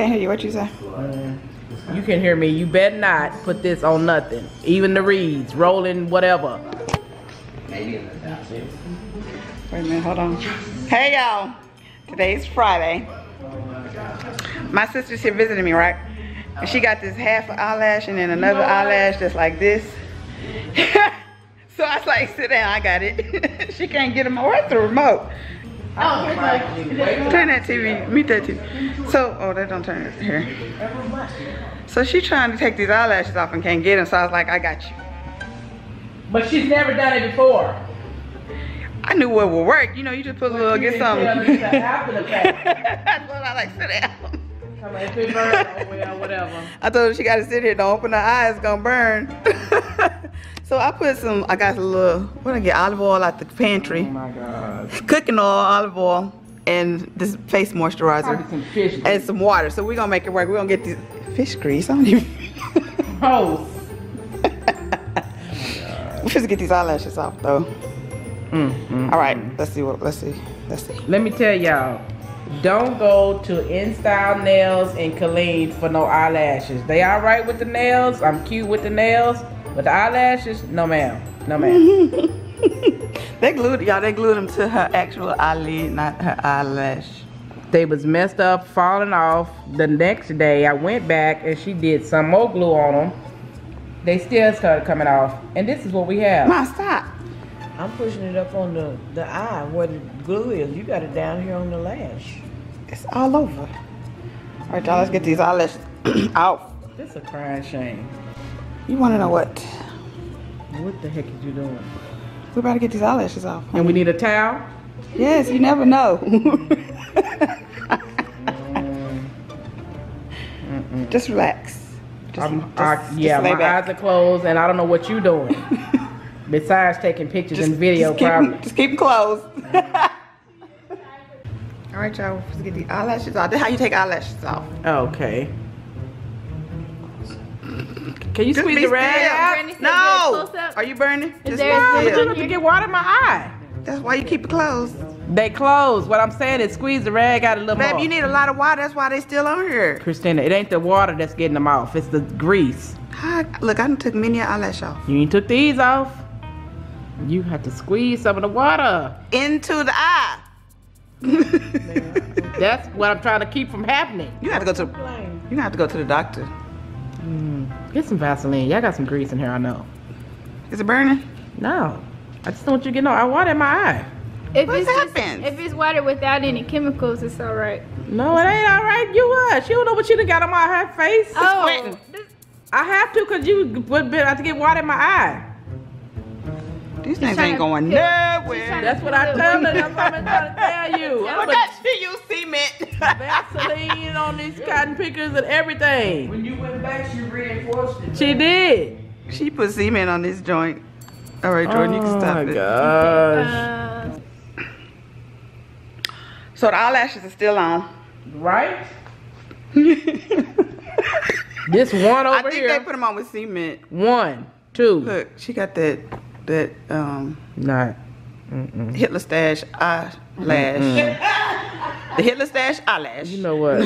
can't hear you. What you say? You can hear me. You better not put this on nothing. Even the reeds, rolling, whatever. Wait a minute, hold on. Hey y'all, today's Friday. My sister's here visiting me, right? And she got this half eyelash and then another eyelash that's like this. So I was like, sit down, I got it. She can't get them. Where's the remote? Oh, turn that TV, mute that TV. So, oh, that don't turn it here. So she's trying to take these eyelashes off and can't get them, so I was like, I got you. But she's never done it before. I knew what would work. You know, you just put a little, get something. After the fact. That's what I like, sit down. Come on, if it burns, oh well, whatever. I told her she got to sit here, don't open her eyes, it's gonna burn. So I put some, I got a little, what did I get, olive oil out the pantry. Oh my gosh. Cooking oil, olive oil, and this face moisturizer. Some fish and some water. So we're gonna make it work. We're gonna get these fish grease. I don't even. Gross. We're supposed to get these eyelashes off though. All right, let's see. Let's see. Let me tell y'all, don't go to InStyle Nails in Killeen for no eyelashes. They all right with the nails. I'm cute with the nails, but the eyelashes, no ma'am, no ma'am. They glued them to her actual eyelid, not her eyelash. They was messed up, falling off. The next day, I went back and she did some more glue on them. They still started coming off, and this is what we have. Come on, stop. I'm pushing it up on the eye where the glue is. You got it down here on the lash. It's all over. All right, y'all, let's get these eyelashes out. This is a crying shame. You want to know what? What the heck is you doing? We better get these eyelashes off. And we need a towel? Yes, you never know. Just relax. Yeah, my eyes are closed and I don't know what you're doing. Besides taking pictures and video, probably. Just keep them closed. All right, y'all, let's get the eyelashes off. That's how you take eyelashes off. Okay. Can you squeeze the rag out? No. Are you burning? Just you can get water in my eye. That's why you keep it closed. They closed. What I'm saying is squeeze the rag out a little more. Babe, you need a lot of water. That's why they still on here. Christina, it ain't the water that's getting them off. It's the grease. Look, I done took many eyelash off. You ain't took these off. You have to squeeze some of the water into the eye. That's what I'm trying to keep from happening. You have to go to the doctor. Get some Vaseline. Y'all got some grease in here, I know. Is it burning? No. I just don't want you to get no water in my eye. If it's water without any chemicals, it's all right. No, it ain't all right. You what? You don't know what you done got on my face. Oh. I have to because you have to get water in my eye. These things ain't going nowhere. That's what I tell her. That's what I'm trying to tell you. Look at she use cement. Vaseline on these cotton pickers and everything. When you went back, she reinforced it. She did. She put cement on this joint. All right, Jordan, you can stop it. Oh my gosh. So the eyelashes are still on. Right? This one over here. I think they put them on with cement. 1, 2. Look, she got that not Hitler stash eyelash. The Hitler stash eyelash. You know what?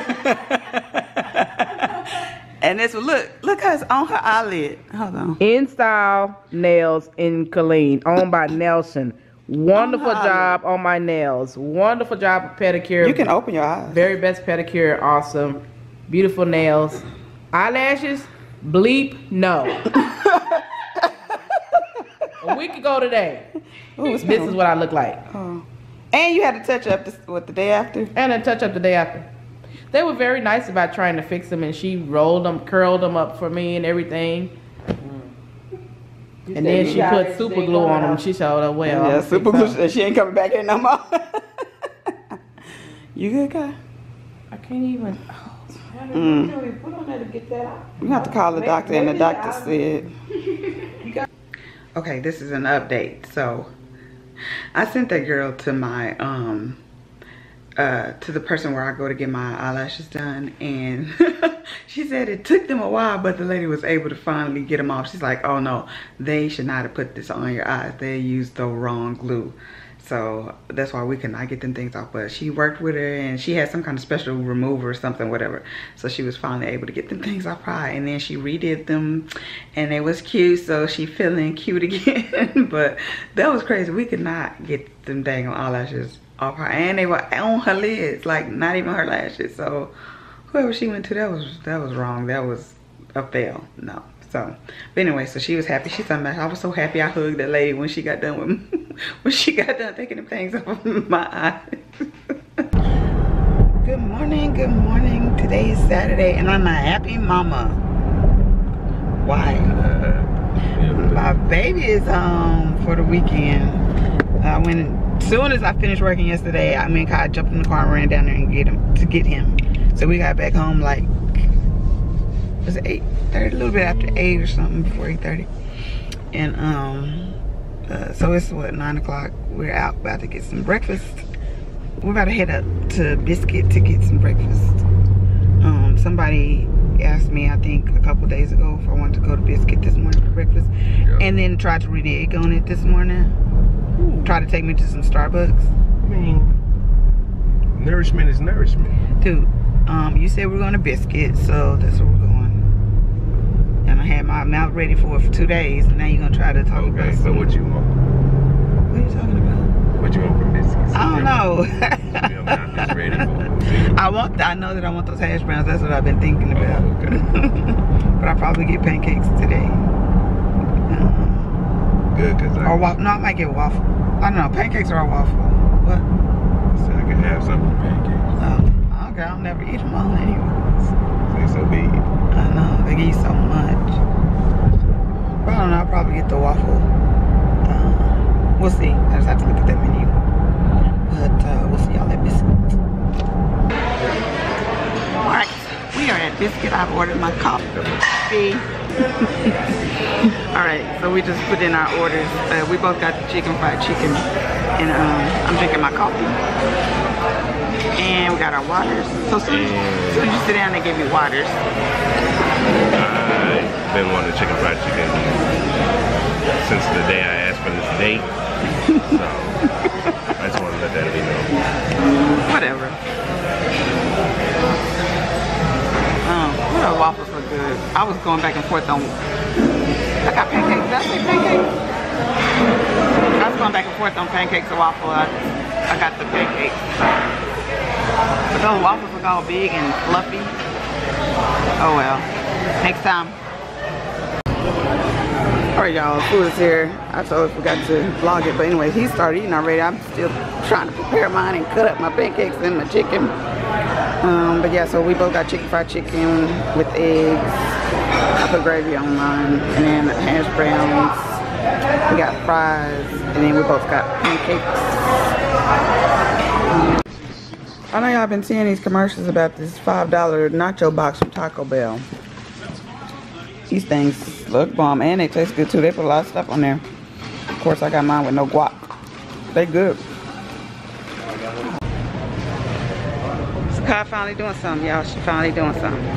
And this look how it's on her eyelid. Hold on. InStyle Nails in Killeen, owned by Nelson. Wonderful job on my nails. Wonderful job of pedicure. You can open your eyes. Very best pedicure. Awesome. Beautiful nails. Eyelashes? Bleep no. A week ago today. Ooh, this is what I look like. Oh. And you had to touch up the day after? And a touch up the day after. They were very nice about trying to fix them, and she rolled them, curled them up for me and everything. And then she put super glue on them. She showed her well. Yeah, super glue. She ain't coming back in no more. You good, guy? I can't even. You have to call the doctor, and the doctor said. Okay, this is an update. So I sent that girl to my to the person where I go to get my eyelashes done, and she said it took them a while, but the lady was able to finally get them off. She's like, oh no, they should not have put this on your eyes. They used the wrong glue. So that's why we could not get them things off. But she worked with her and she had some kind of special remover or something, whatever. So she was finally able to get them things off her eye. And then she redid them and they was cute. So she feeling cute again. But that was crazy. We could not get them dang eyelashes off her. And they were on her lids, like not even her lashes. So whoever she went to, that was wrong. That was a fail. No. So, but anyway, so she was happy. She told me, I was so happy I hugged that lady when she got done with when she got done taking the things off of my eyes. Good morning, good morning. Today is Saturday and I'm a happy mama. Why? My baby is home for the weekend. As soon as I finished working yesterday, me and Kai jumped in the car and ran down there and get him. So we got back home like, was it 8:30, a little bit after 8 or something, before 8:30. And so it's what, 9 o'clock. We're out about to get some breakfast. We're about to head up to Biscuit to get some breakfast. Somebody asked me, I think a couple days ago, if I wanted to go to Biscuit this morning for breakfast. Yeah. And then tried to renege on it this morning. Ooh. Tried to take me to some Starbucks. I mean, nourishment is nourishment. Dude, you said we're going to Biscuit, so that's where we're going. And I had my mouth ready for it for 2 days, and now you're gonna try to talk about so what you want? What are you talking about? What you want from Biscuits? I don't know. Your mouth is ready for it. I know that I want those hash browns. That's what I've been thinking about. Oh, okay. But I'll probably get pancakes today. Good, cause or waffle. No, I might get waffle. I don't know, pancakes or a waffle. What? So I can have some of the pancakes. Oh, okay. I'll never eat them all anyways. Say so be it. I know, they give you so much. But I don't know, I'll probably get the waffle. We'll see. I just have to look at that menu. But we'll see y'all at Biscuit. Alright, we are at Biscuit. I've ordered my coffee. Alright, so we just put in our orders. We both got the fried chicken. And I'm drinking my coffee. And we got our waters. So soon as you sit down, they give you waters. I've been wanting fried chicken since the day I asked for this date. So I just want to let that be known. Whatever. The waffles look good. I was going back and forth on. I got pancakes. Did I say pancakes? I was going back and forth on pancakes or waffle. I got the pancakes. But those waffles look all big and fluffy. Oh well. Next time. Alright y'all, food is here. I totally forgot to vlog it. But anyway, he started eating already. I'm still trying to prepare mine and cut up my pancakes and my chicken. But yeah, so we both got fried chicken with eggs. I put gravy on mine. And then hash browns. We got fries. And then we both got pancakes. I know y'all been seeing these commercials about this $5 nacho box from Taco Bell. These things look bomb and they taste good too. They put a lot of stuff on there. Of course, I got mine with no guac. They good. So Kai finally doing something, y'all. She finally doing something.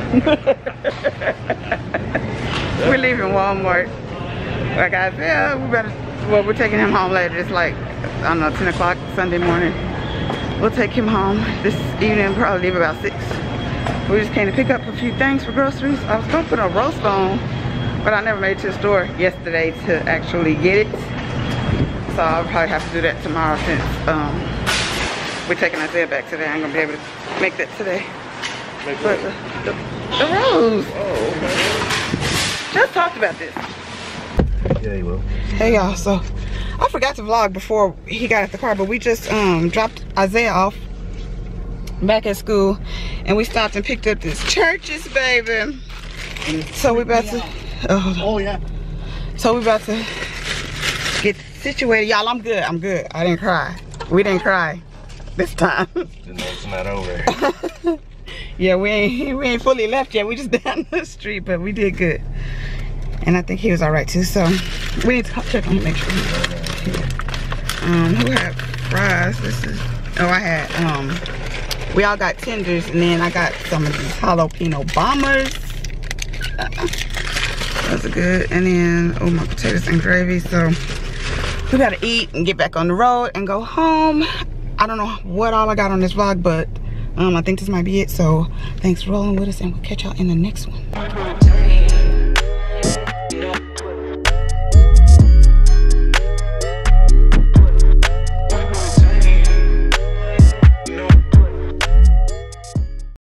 We're leaving Walmart. Like I said, we're taking him home later. It's like, I don't know, 10 o'clock Sunday morning. We'll take him home this evening, probably leave about 6. We just came to pick up a few things for groceries. I was gonna put a roast on, but I never made it to the store yesterday to actually get it. So I'll probably have to do that tomorrow since we're taking Isaiah back today. I ain't gonna be able to make that today. But the roast. Oh, okay. Just talked about this. Yeah, you will. Hey y'all, so I forgot to vlog before he got at the car, but we just dropped Isaiah off back at school and we stopped and picked up this Churches, baby. So we about to so we about to get situated. Y'all, I'm good. I didn't cry. We didn't cry this time. It's not over. Yeah, we ain't fully left yet. We just down the street, but we did good. And I think he was alright too, so we need to check on him, make sure he's alright. Who had fries? I had, we all got tenders, and then I got some of these jalapeno bombers. Those are good. And then, my potatoes and gravy. So we gotta eat and get back on the road and go home. I don't know what all I got on this vlog, but I think this might be it. So thanks for rolling with us, and we'll catch y'all in the next one.